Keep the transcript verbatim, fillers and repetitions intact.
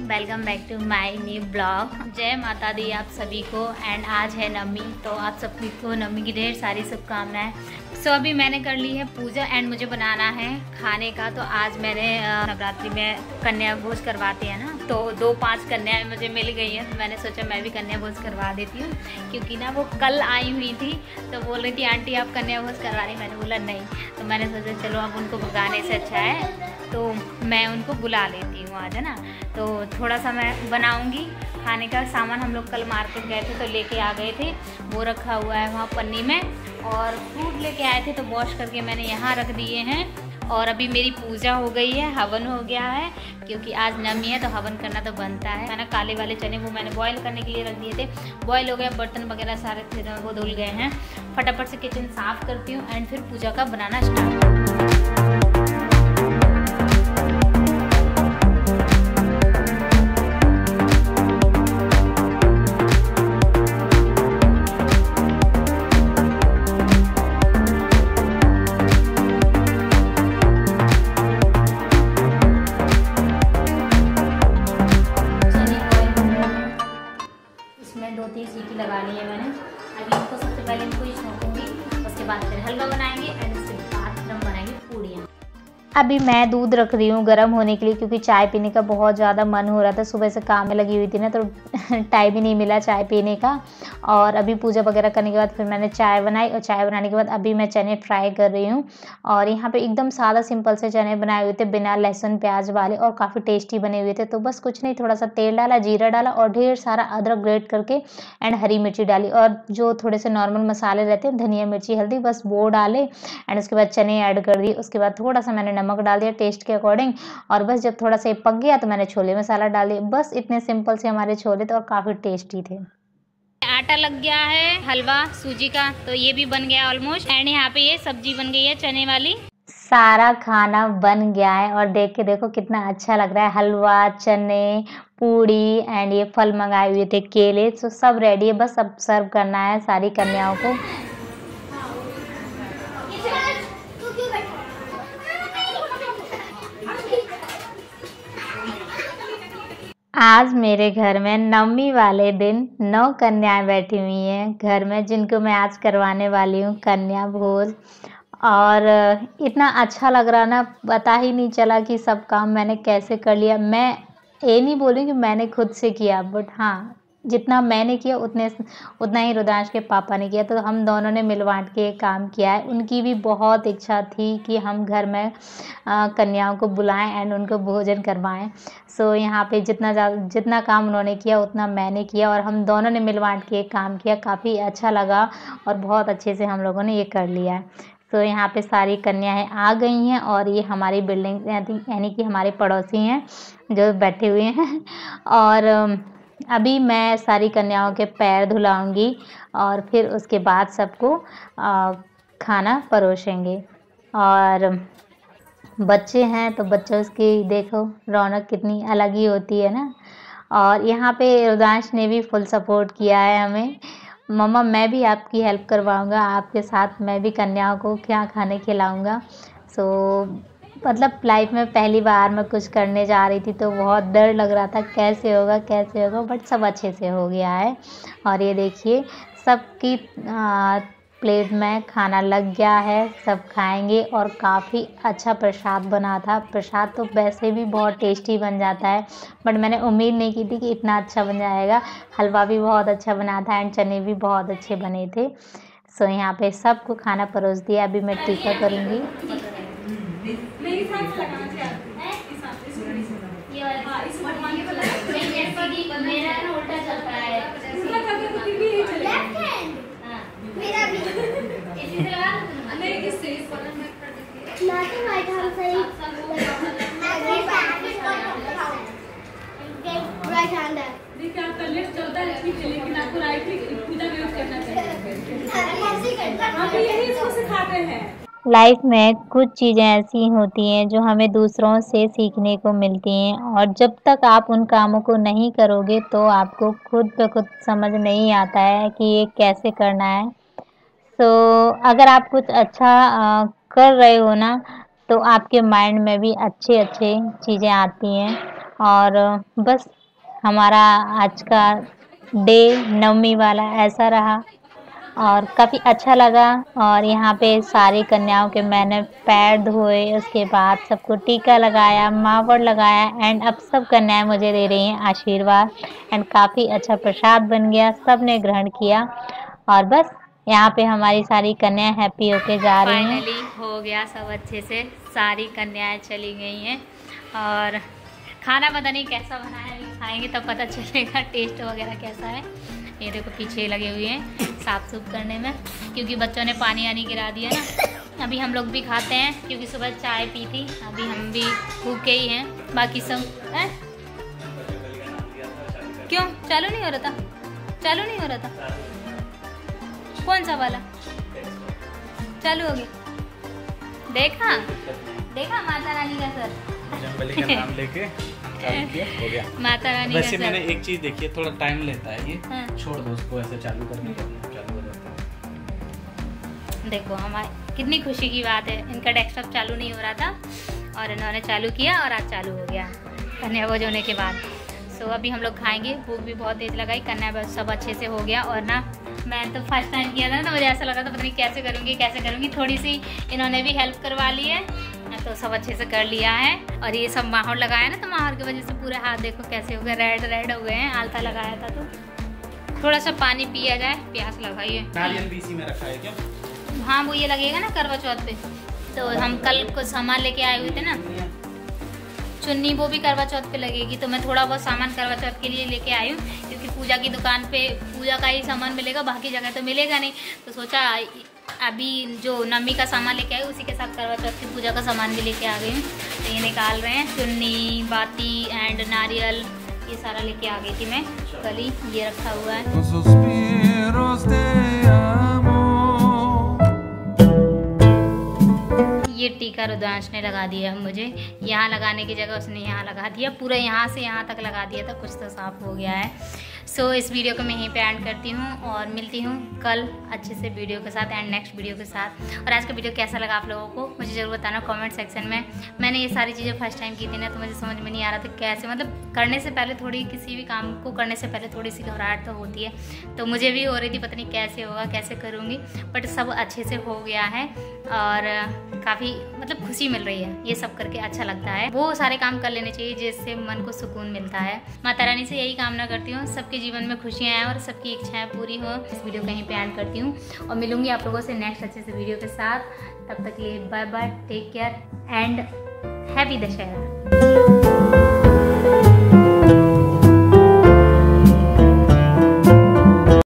Welcome back to my new blog. जय माता दी आप सभी को। एंड आज है नवमी, तो आप सभी को नवमी की ढेर सारी शुभकामनाएं। सो अभी मैंने कर ली है पूजा एंड मुझे बनाना है खाने का। तो आज मैंने नवरात्रि में कन्या भोज करवाते हैं ना, तो दो पांच कन्याएं मुझे मिल गई हैं, तो मैंने सोचा मैं भी कन्या भोज करवा देती हूँ। क्योंकि ना वो कल आई हुई थी तो बोल रही थी आंटी आप कन्या भोज करवा रही। मैंने बोला नहीं, तो मैंने सोचा चलो अब उनको भगाने से अच्छा है तो मैं उनको बुला लेती हूँ आज, है ना। तो थोड़ा सा मैं बनाऊंगी खाने का सामान। हम लोग कल मार्केट गए थे तो लेके आ गए थे, वो रखा हुआ है वहाँ पन्नी में। और फ्रूट लेके आए थे तो वॉश करके मैंने यहाँ रख दिए हैं। और अभी मेरी पूजा हो गई है, हवन हो गया है, क्योंकि आज नवमी है तो हवन करना तो बनता है है ना। काले वाले चने वो मैंने बॉईल करने के लिए रख दिए थे, बॉईल हो गए। बर्तन वगैरह सारे थे वो धुल गए हैं। फटाफट से किचन साफ़ करती हूँ एंड फिर पूजा का बनाना स्टार्ट। दो तीन सीटी लगा ली है मैंने। अभी इनको सबसे पहले इनको ही छोंकूंगी, उसके बाद फिर हलवा बनाएंगे एंड उसके बाद फिर हम बनाएंगे पूड़ियाँ। अभी मैं दूध रख रही हूँ गर्म होने के लिए, क्योंकि चाय पीने का बहुत ज़्यादा मन हो रहा था। सुबह से काम में लगी हुई थी ना, तो टाइम ही नहीं मिला चाय पीने का। और अभी पूजा वगैरह करने के बाद फिर मैंने चाय बनाई, और चाय बनाने के बाद अभी मैं चने फ्राई कर रही हूँ। और यहाँ पे एकदम सादा सिंपल से चने बनाए हुए थे बिना लहसुन प्याज वाले, और काफ़ी टेस्टी बने हुए थे। तो बस कुछ नहीं, थोड़ा सा तेल डाला, जीरा डाला और ढेर सारा अदरक ग्रेट करके एंड हरी मिर्ची डाली, और जो थोड़े से नॉर्मल मसाले रहते हैं धनिया मिर्ची हल्दी, बस वो डाले। एंड उसके बाद चने ऐड कर दिए। उसके बाद थोड़ा सा मैंने नमक डाल दिया टेस्ट के अकॉर्डिंग। और बस जब थोड़ा सा पक गया तो मैंने छोले मसाला डाल दिया। बस इतने सिंपल से हमारे छोले थे और काफ़ी टेस्टी थे। आटा लग गया है हलवा सूजी का, तो ये भी बन गया ऑलमोस्ट। एंड यहाँ पे ये सब्जी बन गई है चने वाली। सारा खाना बन गया है और देख के देखो कितना अच्छा लग रहा है। हलवा, चने, पूड़ी एंड ये फल मंगाए हुए थे केले, तो सब रेडी है। बस अब सर्व करना है सारी कन्याओं को। आज मेरे घर में नवमी वाले दिन नौ कन्याएं बैठी हुई हैं घर में, जिनको मैं आज करवाने वाली हूँ कन्या भोज। और इतना अच्छा लग रहा ना, पता ही नहीं चला कि सब काम मैंने कैसे कर लिया। मैं ये नहीं बोलूँ कि मैंने खुद से किया, बट हाँ जितना मैंने किया उतने उतना ही रुद्रांश के पापा ने किया। तो हम दोनों ने मिल बांट के काम किया है। उनकी भी बहुत इच्छा थी कि हम घर में आ, कन्याओं को बुलाएं एंड उनको भोजन करवाएं। सो यहाँ पे जितना जितना काम उन्होंने किया उतना मैंने किया, और हम दोनों ने मिल बांट के काम किया। काफ़ी अच्छा लगा और बहुत अच्छे से हम लोगों ने ये कर लिया है। तो यहाँ पे सारी कन्याएं आ गई हैं, और ये हमारी बिल्डिंग यानी कि हमारे पड़ोसी हैं जो बैठे हुए हैं। और अभी मैं सारी कन्याओं के पैर धुलाऊंगी और फिर उसके बाद सबको खाना परोसेंगे। और बच्चे हैं तो बच्चों की देखो रौनक कितनी अलग ही होती है ना। और यहाँ पे रुद्रांश ने भी फुल सपोर्ट किया है हमें। मम्मा मैं भी आपकी हेल्प करवाऊँगा, आपके साथ मैं भी कन्याओं को क्या खाने खिलाऊँगा। सो मतलब लाइफ में पहली बार मैं कुछ करने जा रही थी तो बहुत डर लग रहा था कैसे होगा कैसे होगा, बट सब अच्छे से हो गया है। और ये देखिए सबकी प्लेट में खाना लग गया है, सब खाएंगे। और काफ़ी अच्छा प्रसाद बना था। प्रसाद तो वैसे भी बहुत टेस्टी बन जाता है, बट मैंने उम्मीद नहीं की थी कि इतना अच्छा बन जाएगा। हलवा भी बहुत अच्छा बना था एंड चने भी बहुत अच्छे बने थे। सो यहाँ पे सबको खाना परोस दिया। अभी मैं टीका करूँगी। लाइफ में कुछ चीज़ें ऐसी होती हैं जो हमें दूसरों से सीखने को मिलती हैं, और जब तक आप उन कामों को नहीं करोगे तो आपको खुद ब खुद समझ नहीं आता है कि ये कैसे करना है। तो अगर आप कुछ अच्छा आ, कर रहे हो ना, तो आपके माइंड में भी अच्छे अच्छे चीज़ें आती हैं। और बस हमारा आज का डे नवमी वाला ऐसा रहा और काफ़ी अच्छा लगा। और यहाँ पे सारी कन्याओं के मैंने पैर धोए, उसके बाद सबको टीका लगाया, मावड़ लगाया एंड अब सब कन्याएं मुझे दे रही हैं आशीर्वाद एंड काफ़ी अच्छा प्रसाद बन गया, सबने ग्रहण किया और बस यहाँ पे हमारी सारी कन्याएं हैप्पी होके जा रही हैं। फाइनली हो गया सब अच्छे से, सारी कन्याएं चली गई हैं और खाना पता नहीं कैसा बना है, खाएंगे तब पता चलेगा टेस्ट वगैरह कैसा है। ये देखो पीछे लगे हुए हैं साफ सुफ करने में, क्योंकि बच्चों ने पानी आनी गिरा दिया ना। अभी हम लोग भी खाते हैं क्योंकि सुबह चाय पी थी, अभी हम भी भूखे ही हैं। बाकी सब है क्यों चालू नहीं हो रहा था, चालू नहीं हो रहा था, कौन सा वाला चालू हो गया? देखा देखा माता रानी का सर का नाम लेके चालू किया, हो गया माता रानी। वैसे मैंने एक चीज देखी है, थोड़ा टाइम लेता है ये। हाँ। छोड़ दो उसको, ऐसे चालू करने के चालू हो जाता है। देखो हमारी कितनी खुशी की बात है, इनका डेस्कटॉप चालू नहीं हो रहा था और इन्होंने चालू किया और आज चालू हो गया कन्या भोज होने के बाद। सो अभी हम लोग खाएंगे, भूख भी बहुत तेज लगाई, कन्या भोज सब अच्छे से हो गया। और ना मैं तो फर्स्ट टाइम किया था ना, तो मुझे ऐसा लगा था पता नहीं कैसे करूँगी कैसे करूँगी, थोड़ी सी इन्होंने भी हेल्प करवा ली है तो सब अच्छे से कर लिया है। और ये सब माहौर लगाया ना, तो माहौर की वजह से पूरे हाथ देखो कैसे हो गए, रेड रेड हो गए हैं। आलता लगाया था तो थोड़ा सा पानी पिया जाए, प्यास लगाइए। नारियल भी इसी में रखा है क्या? हाँ वो ये लगेगा ना करवा चौथ पे, तो हम कल कुछ सामान लेके आए हुए थे ना, चुन्नी वो भी करवा चौथ पे लगेगी, तो मैं थोड़ा बहुत सामान करवा चौथ के लिए लेके आई हूँ, क्योंकि पूजा की दुकान पे पूजा का ही सामान मिलेगा, बाकी जगह तो मिलेगा नहीं। तो सोचा अभी जो नवमी का सामान लेके आई उसी के साथ करवा चौथ की पूजा का सामान भी लेके आ गई हूँ। तो ये निकाल रहे हैं, चुन्नी बाती एंड नारियल ये सारा लेके आ गई थी मैं कल ही, ये रखा हुआ है। ये टीका रुद्रांश ने लगा दिया है मुझे, यहाँ लगाने की जगह उसने यहाँ लगा दिया, पूरा यहाँ से यहाँ तक लगा दिया था, कुछ तो साफ हो गया है। सो so, इस वीडियो को मैं यहीं पे एंड करती हूँ और मिलती हूँ कल अच्छे से वीडियो के साथ एंड नेक्स्ट वीडियो के साथ। और आज का वीडियो कैसा लगा आप लोगों को मुझे ज़रूर बताना कमेंट सेक्शन में। मैंने ये सारी चीज़ें फर्स्ट टाइम की थी ना, तो मुझे समझ में नहीं आ रहा था कैसे, मतलब करने से पहले थोड़ी किसी भी काम को करने से पहले थोड़ी सी घबराहट तो होती है, तो मुझे भी हो रही थी पता नहीं कैसे होगा कैसे करूँगी, बट सब अच्छे से हो गया है और काफ़ी मतलब खुशी मिल रही है, ये सब करके अच्छा लगता है। वो सारे काम कर लेने चाहिए जिससे मन को सुकून मिलता है। माता रानी से यही कामना करती हूँ सबके जीवन में खुशियाँ आएँ और सबकी इच्छाएं पूरी हो। इस वीडियो को यहीं पे एंड करती हूँ और मिलूंगी आप लोगों से नेक्स्ट अच्छे से वीडियो के साथ। तब तक के लिए bye bye, take care and happy Dussehra.